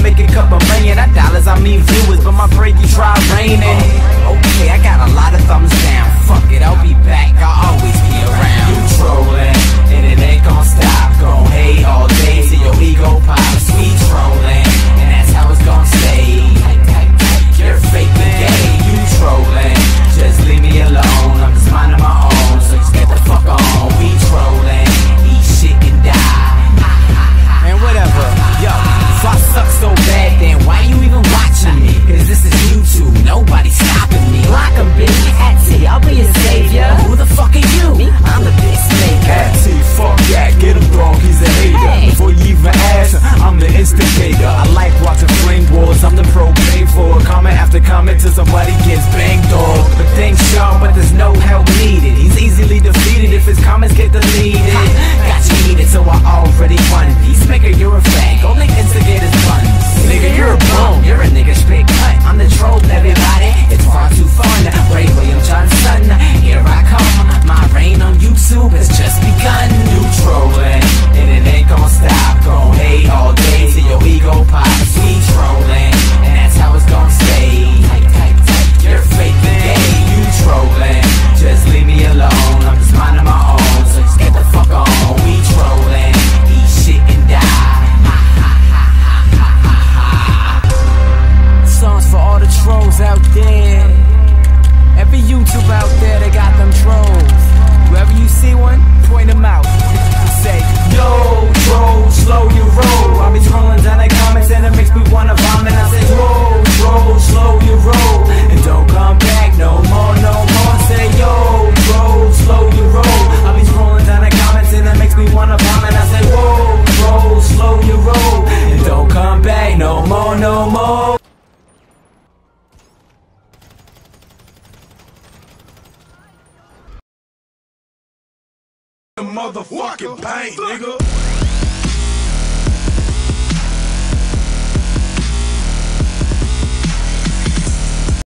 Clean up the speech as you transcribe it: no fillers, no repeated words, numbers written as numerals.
make a couple million. Not dollars, I mean viewers, but my break you try raining. Okay, I got a lot of thumbs down. Fuck it, I'll be back, I'll always be around. You trolling, and it ain't gon' stop. Gon' hate all day till your ego pops. Sweet trolling, and that's how it's gon' stay. You're fake the game, you trolling. Just leave me alone, I'm just minding my own. So just get the fuck on. We trolling, eat shit and die. Man, whatever, yo, if I suck so bad, then why you even watching me? Cause this is YouTube, nobody's stopping me. Block 'em, bitch, Atty, I'll be your savior. Who the fuck are you? Me, I'm the bitch maker. Atty, fuck that, get him dog, he's a hater. Hey. Before you even ask, I'm the instigator. I like watching flame wars, I'm the propane for it. Comment after comment till somebody gets banged off. But things sharp, but there's no help needed. He's easily defeated if his comments get deleted. Got you heated, so I already won. Peacemaker, you're a fag, only instigators fun. Nigga, you're a bum, you're a nigga straight cut. I'm the troll, everybody, it's far too fun. Ray William Johnson, here I come. My reign on YouTube has just begun. You trolling, and it ain't gon' stop. Gon' hate all day till your ego pops. Sweet trolling, and that's how it's gon' stay. You're fake the game, you trolling. Just leave me alone, I'm just minding my own. So just get the fuck on. We trolling, eat shit and die. Songs for all the trolls out there. Every YouTube out there, they got them trolls. Wherever you see one, point them out. Say, yo, troll, slow your roll. I be trolling down the comments and it makes me wanna vomit. I say, whoa, troll, slow your roll. And don't come back no more, no more. Say, yo, troll, slow your roll. I be trolling down the comments and it makes me wanna vomit. I say, whoa, troll, slow your roll. And don't come back no more, no more. Motherfucking pain, nigga.